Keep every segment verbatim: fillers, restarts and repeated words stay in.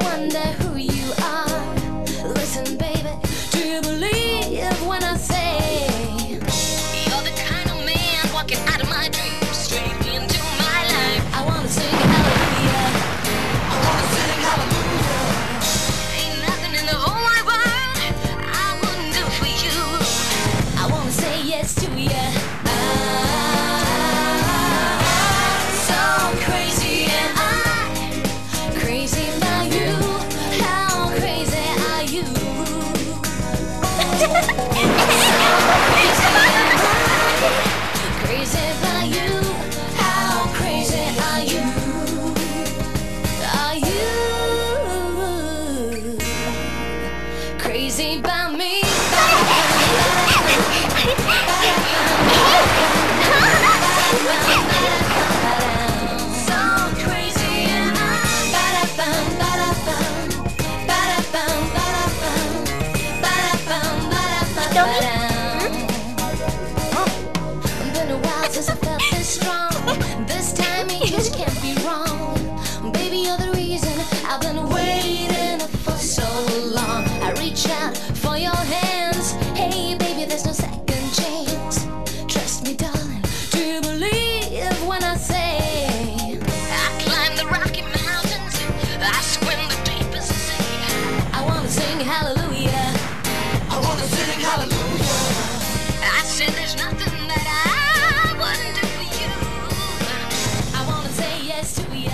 wonder who you are. Listen, baby, do you believe when I say you're the kind of man walking out of my dreams, straight into my life? I wanna sing hallelujah. I wanna sing hallelujah. Ain't nothing in the whole wide world I wouldn't do for you. I wanna say yes to you. Crazy about me. So crazy and been a while since I felt this strong. This time it just can't be wrong. Baby, you're the reason I've been waiting for so long. I reach out for your hands. Hey, baby, there's no second chance. Trust me, darling. Do you believe when I say I climb the Rocky Mountains, I swim the deepest sea? I wanna sing hallelujah. I wanna sing hallelujah. I said there's nothing that I wouldn't do for you. I wanna say yes to you.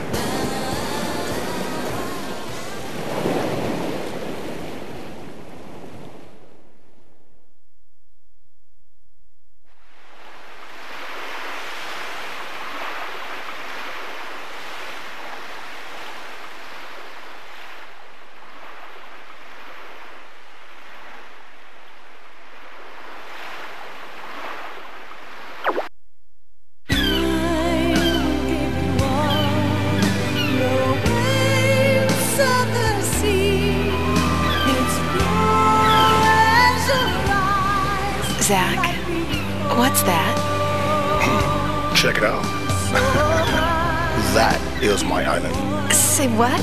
Zach, what's that? Check it out. That is my island. Say what?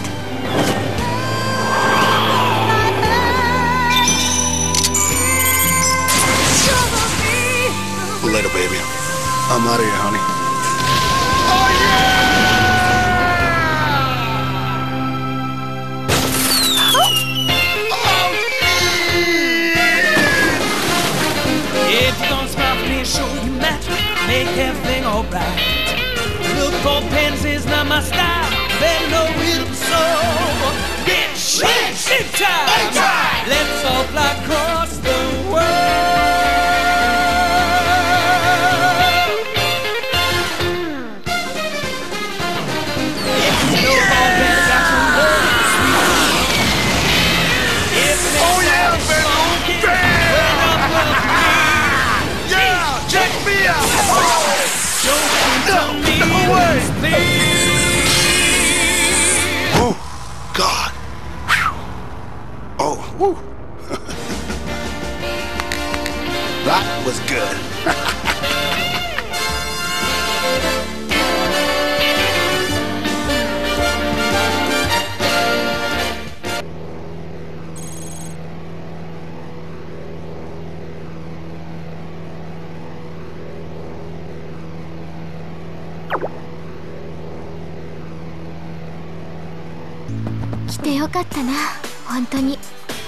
Later, baby. I'm out of here, honey. Oh, yeah! If you're gonna smile for me and show you magic, make everything alright. Look for pansies, not my style. Better know it so. Get shit, shit time. time. Let's all fly across the world. If you know all better, got some love, sweet. If Oh yeah, baby. Yeah, check me out. No, no way. Oh, God. Oh, woo. That was good. 来てよかったな、本当に。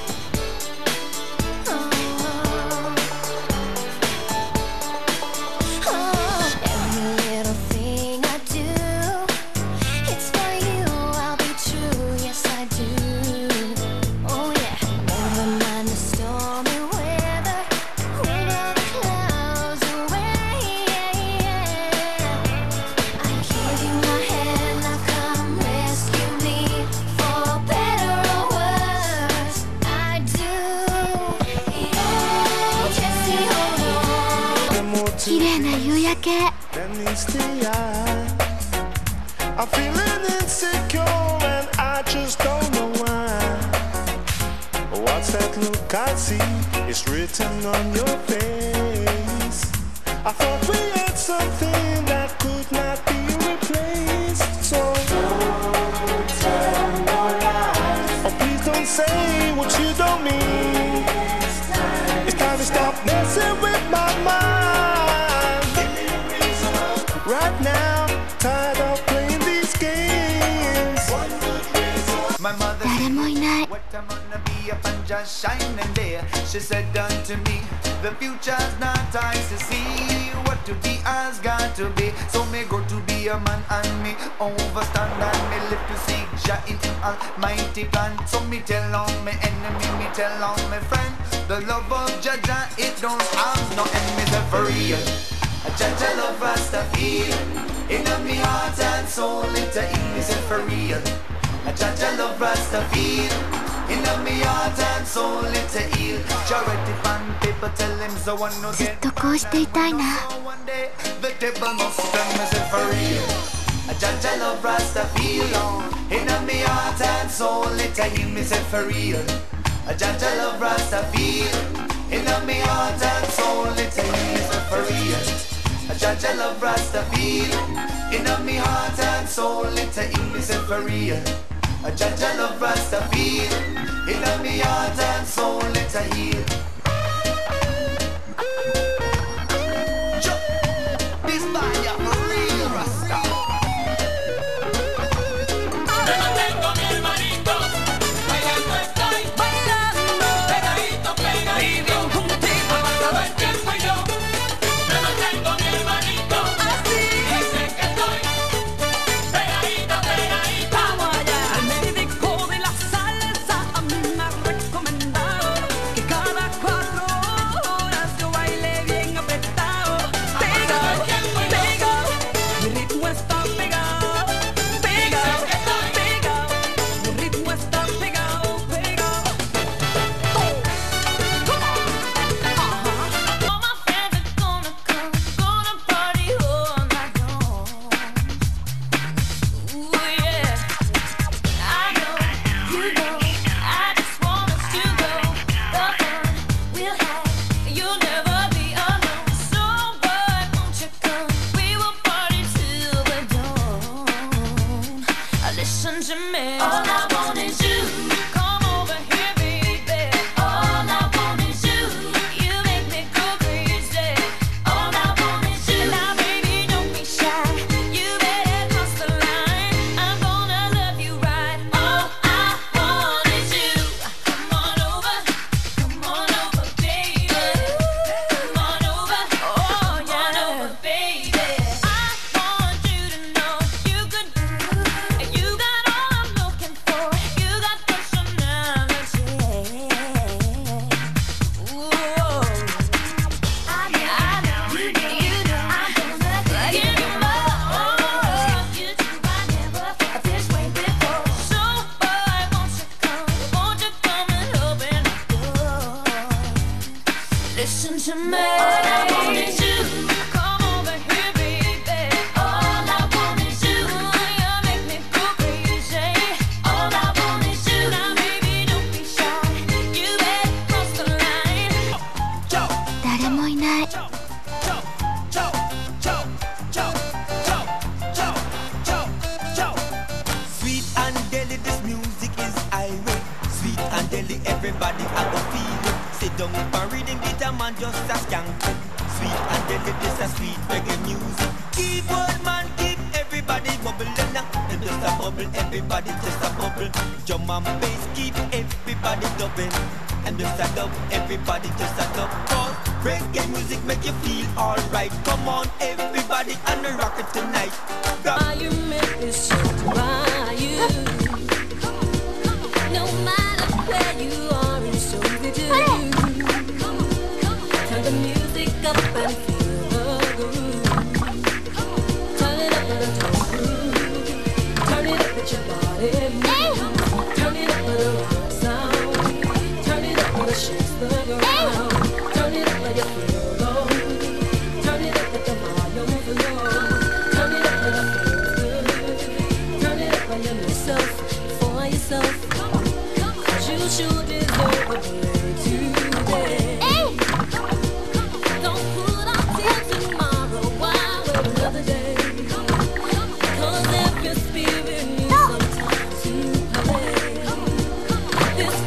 綺麗な夕焼け。 I'm feeling insecure and I just don't know why. What's that look I see? It's written on your face. I thought we had something that could not be replaced. So don't turn around. and say what you don't mean. It's time to stop messing with my mind. Right now, tired of playing these games. My mother said, what I'm gonna be up and just shining there. She said unto me, the future's not eyes to see. What to be has got to be. So me go to be a man and me overstand and me live to see Jah in him almighty plan. So me tell on me enemy, me tell on me friend, the love of Jah Jah, it don't have no end. Me say for real, Jah Jah love us to feel. In me heart and soul, it a in me say for real. Jah Jah love us to feel. In me heart and soul, it's a heal. Charity fan people tell him so one no get. So one day the table must turn. Me say for real. Jah Jah love us to feel. In me heart and soul, it's a heal. Me say for real. Jah Jah love us to feel. In me heart and soul, it's a heal. Me say for real. Jah Jah love us to feel. In me heart and soul, it's a heal. Me say for real. Jah Jah love us to feel. In me heart and soul, it's a heal. This fire for real, Rasta. Yo no tengo mi hermanito, bailando estoy, bailando, pegadito, pegadito, contigo ha pasado el tiempo y yo. Yo no tengo mi hermanito, así dice que estoy, pegadito, pegadito. Vamos allá. Al médico de la salsa a mí me ha recomendado que cada cuatro horas yo baile bien apretado. Pegado, pegado, mi ritmo está pegado, pegado, pegado, mi ritmo está pegado, pegado. All my friends are gonna come, gonna party all night long. Ooh yeah, I know, you know, I just want us to go. The fun we'll have, you'll never be alone. So boy, won't you come? We will party till the dawn. Listen to me. All I want is you. Come over here, baby. All I want is you. You make me go crazy. All I want is you. Now, baby, don't be shy. You better cross the line. I'm gonna love you right. All I want is you. Come on over. Come on over, baby. Come on over. Oh, yeah. Come on over, baby. I want you to know you could do. You got all I'm looking for. You got personality. Ooh. I know, I know, you do, you do. I'm gonna give you more. You do, I never felt this way before. So boy, won't you come? Won't you come and open the door? Listen to me. All I want is you. Come over here, baby. All I want is you. You make me go crazy. All I want is you. Now, baby, don't be shy. You better cross the line. Joe, 誰もいない Joe, Joe, Joe, Joe, Joe, Joe, Joe, Joe, Joe. Sweet and deadly, this music is irate. Sweet and deadly, everybody I go feel it. Sit down and reading guitar man just a skank. Sweet and deadly, this a sweet reggae music. Keyboard man keep everybody bubbling now. And just a bubble, everybody just a bubble. Drum and bass keep everybody dubbing. And just a dub, everybody just a dub. Cause reggae music make you feel alright. Come on everybody and rock it tonight. Grab Why you make me so why you? No matter where you are, it's so good to you. Turn the music up and feel the groove. Turn it up with a groove. Turn it up with your body move. Turn it up with a rock sound. Turn it up with a shakes the ground. Turn it up like you feel low. Turn it up with the volume flow. Turn it up like it feels good. Turn it up when you know yourself for yourself. 'Cause you sure deserve a break today. Don't put off till tomorrow. Why wait another day? 'Cause every spirit needs some time to play. This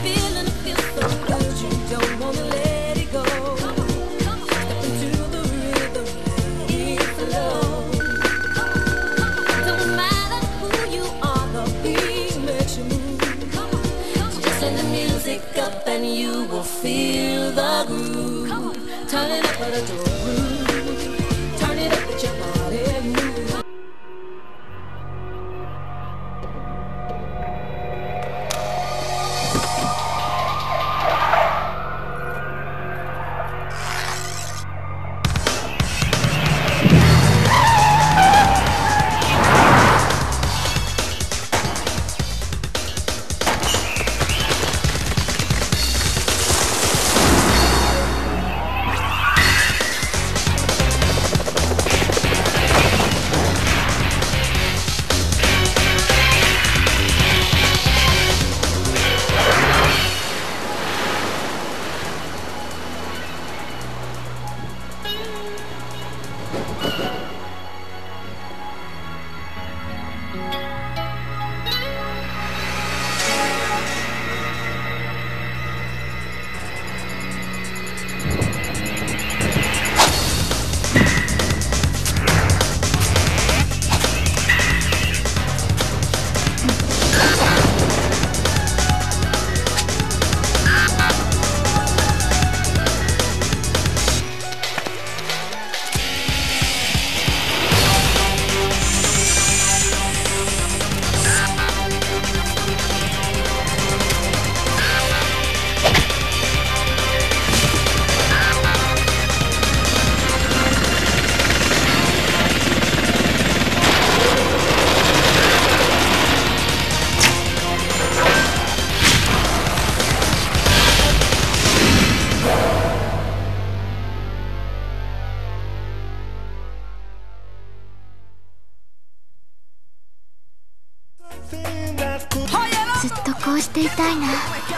Turn the music up and you will feel the groove. Turn it up with a groove. Turn it up with your body move. ずっとこうしていたいな。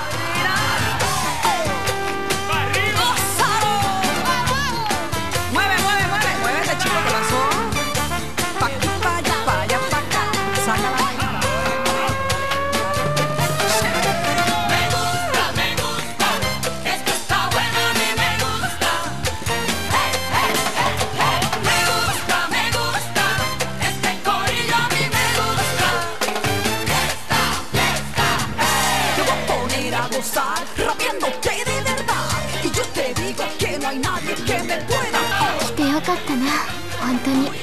来てよかったな、本当に。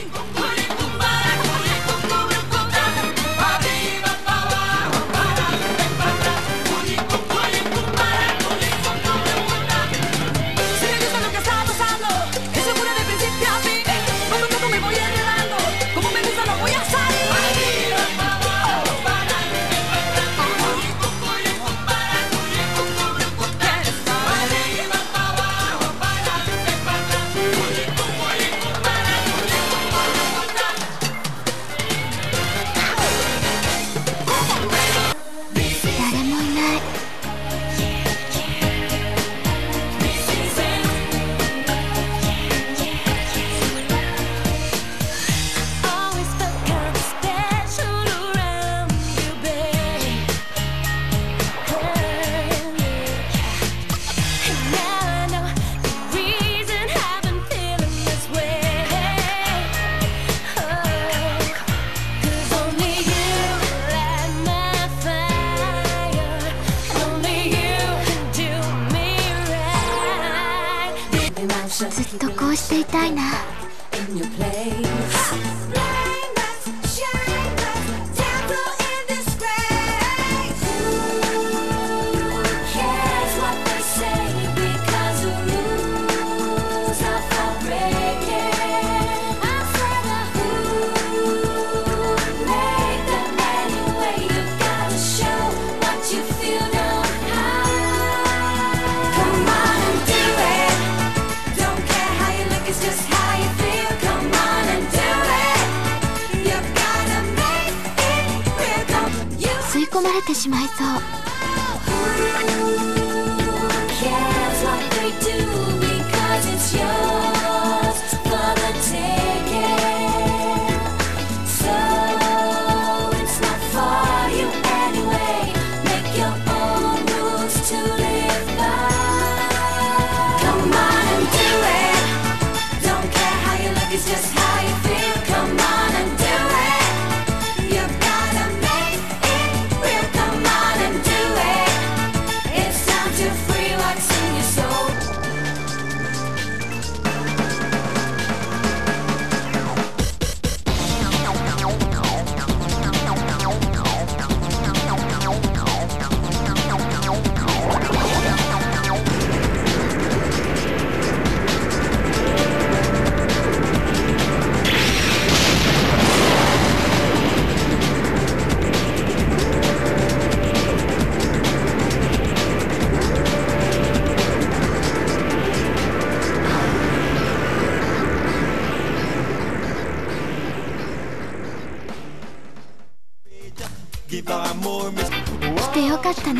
ずっとこうしていたいな。吸い込まれてしまいそう。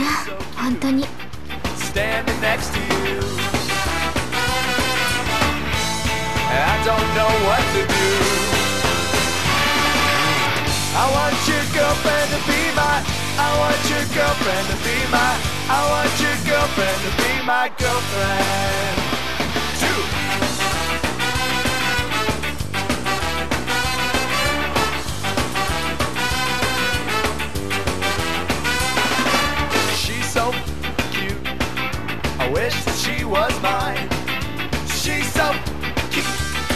本当に standing next to you. I don't know what to do. I want your girlfriend to be my, I want your girlfriend to be my, I want your girlfriend to be my girlfriend. Two. She's so cute, I wish that she was mine. She's so cute.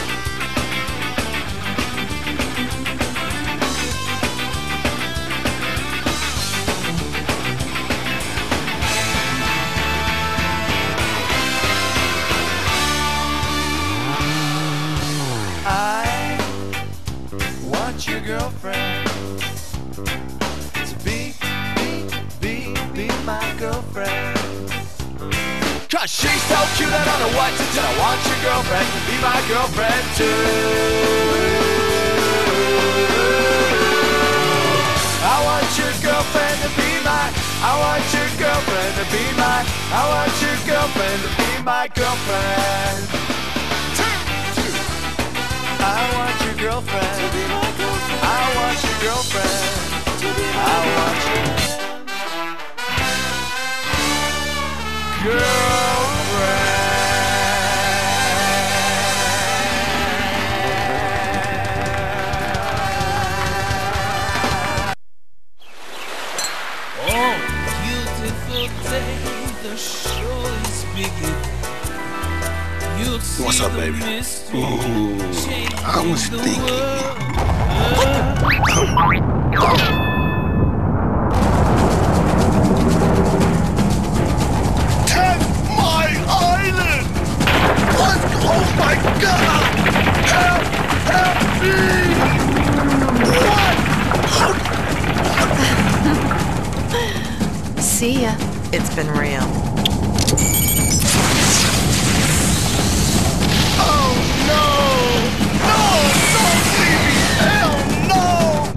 I want your girlfriend to be, be, be, be my girlfriend. Cause she's so cute I don't know what to do. I want your girlfriend to be my girlfriend too. I want your girlfriend to be my, I want your girlfriend to be my, I want your girlfriend to be my girlfriend. I want your girlfriend to be my girlfriend. I want your girlfriend to be my I want your girlfriend. Oh, beautiful day, the show is beginning. You'll see What's up, the baby? mystery Ooh, changing I was the thinking. world. Ten Mile Island! What? Oh my God! Help! Help me! What? See ya. It's been real. Oh no! No! Don't leave me! Hell no!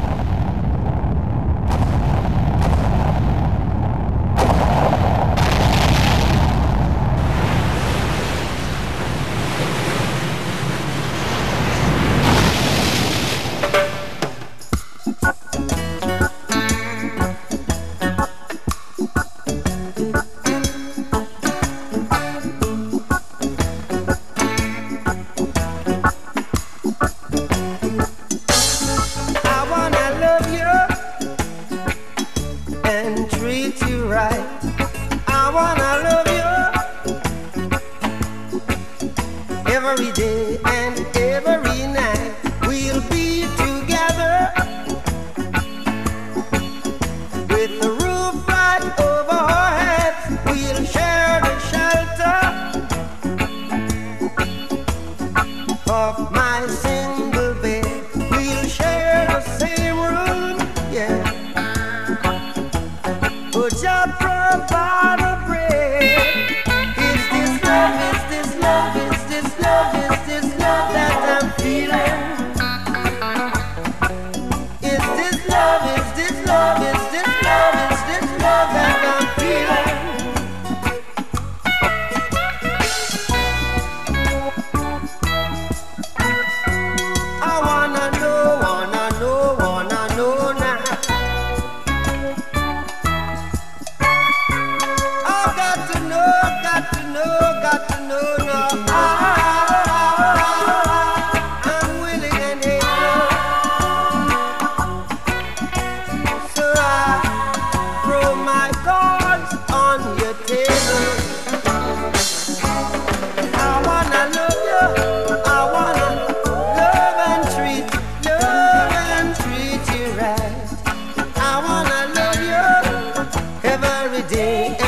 I wanna love you and treat you right. I wanna love you every day and every night. We'll be together with the roof right over our heads. We'll share the shelter of my single bed. We'll share the same room, yeah. But just provide a bread. Is this love, is this love, is this love, is this love that I'm feeling? Is this love, is this love, is this love, is this love that I'm feeling? I wanna know, wanna know, wanna know now. I got to know, got to know, got to know now. I, I'm willing and able, so I throw my cards on your table. I wanna love you, I wanna love and treat, love and treat you right. I wanna love you every day